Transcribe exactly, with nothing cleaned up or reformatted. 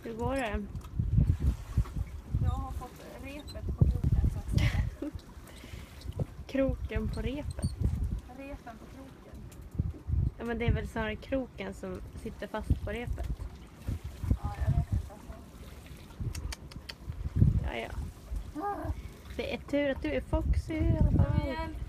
Hur går det? Jag har fått repet på kroken så att säga. Kroken på repet? Repen på kroken. Ja, men det är väl snarare kroken som sitter fast på repet. Ja, jag vet inte. Alltså. Ja, ja. Det är tur att du är Foxy i alla fall. Hjälp!